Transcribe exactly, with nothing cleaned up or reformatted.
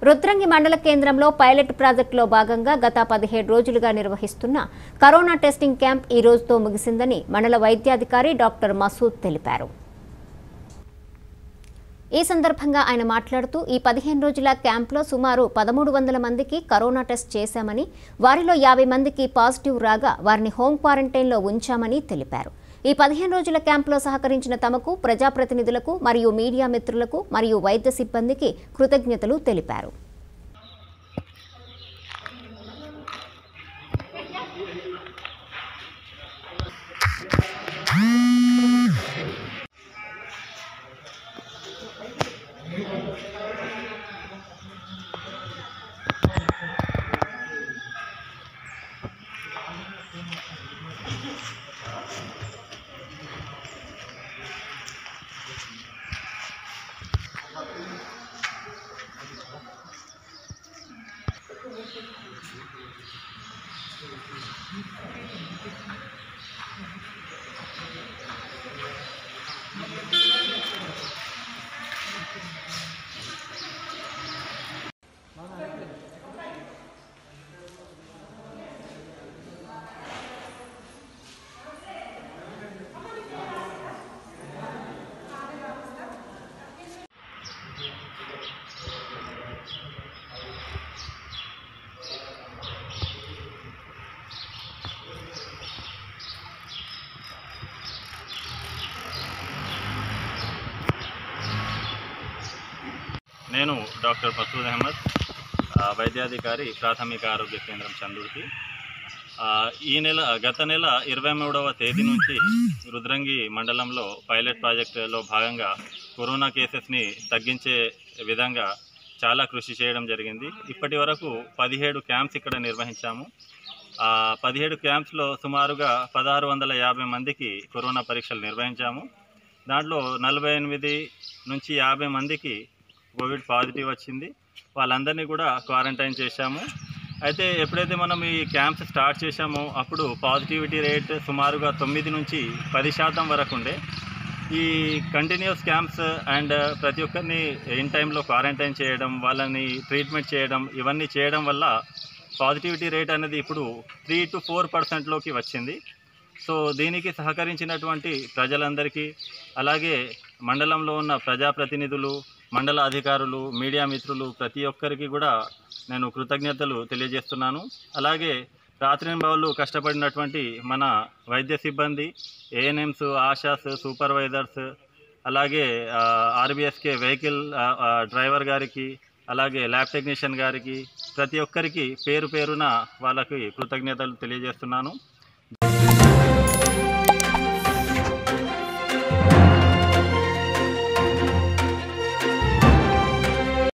రుద్రంగి మండల కేంద్రంలో పైలట్ ప్రాజెక్టులో భాగంగా గత పదిహేడు రోజులుగా నిర్వహిస్తున్న కరోనా టెస్టింగ్ క్యాంప్ ఈ రోజుతో ముగిసిందని మండల వైద్యాధికారి డాక్టర్ మసూద్ తెలిపారు. ఈ సందర్భంగా ఆయన మాట్లాడుతూ ఈ పదిహేను రోజుల క్యాంప్లో సుమారు పదమూడు వందల మందికి కరోనా టెస్ట్ చేశామని, వారిలో యాభై మందికి పాజిటివ్ రాగా వారిని హోం క్వారంటైన్లో ఉంచామని తెలిపారు. ఈ పదిహేను రోజుల క్యాంపులో సహకరించిన తమకు, ప్రజాప్రతినిధులకు మరియు మీడియా మిత్రులకు మరియు వైద్య సిబ్బందికి కృతజ్ఞతలు తెలిపారు. నేను డాక్టర్ మసూద్ అహ్మద్, వైద్యాధికారి, ప్రాథమిక ఆరోగ్య కేంద్రం చందుర్తి. ఈ నెల గత నెల ఇరవై మూడవ తేదీ నుంచి రుద్రంగి మండలంలో పైలట్ ప్రాజెక్టులో భాగంగా కరోనా కేసెస్ని తగ్గించే విధంగా చాలా కృషి చేయడం జరిగింది. ఇప్పటి వరకు పదిహేడు క్యాంప్స్ ఇక్కడ నిర్వహించాము. పదిహేడు క్యాంప్స్లో సుమారుగా పదహారు వందల యాభై మందికి కరోనా పరీక్షలు నిర్వహించాము. దాంట్లో నలభై ఎనిమిది నుంచి యాభై మందికి కోవిడ్ పాజిటివ్ వచ్చింది. వాళ్ళందరినీ కూడా క్వారంటైన్ చేశాము. అయితే ఎప్పుడైతే మనం ఈ క్యాంప్స్ స్టార్ట్ చేశామో అప్పుడు పాజిటివిటీ రేట్ సుమారుగా తొమ్మిది నుంచి పది శాతం వరకు ఉండే. ఈ కంటిన్యూస్ క్యాంప్స్ అండ్ ప్రతి ఒక్కరిని ఇన్ టైంలో క్వారంటైన్ చేయడం, వాళ్ళని ట్రీట్మెంట్ చేయడం, ఇవన్నీ చేయడం వల్ల పాజిటివిటీ రేట్ అనేది ఇప్పుడు త్రీ టు ఫోర్ పర్సెంట్లోకి వచ్చింది. సో దీనికి సహకరించినటువంటి ప్రజలందరికీ, అలాగే మండలంలో ఉన్న ప్రజాప్రతినిధులు, మండల అధికారులు, మీడియా మిత్రులు ప్రతి ఒక్కరికి కూడా నేను కృతజ్ఞతలు తెలియజేస్తున్నాను. అలాగే రాత్రింబవళ్ళు కష్టపడినటువంటి మన వైద్య సిబ్బంది, ఏఎన్ఎంస్, ఆశాస్, సూపర్వైజర్స్, అలాగే ఆర్బీఎస్కే వెహికల్ డ్రైవర్ గారికి, అలాగే ల్యాబ్ టెక్నీషియన్ గారికి, ప్రతి ఒక్కరికి పేరు పేరున వాళ్ళకి కృతజ్ఞతలు తెలియజేస్తున్నాను.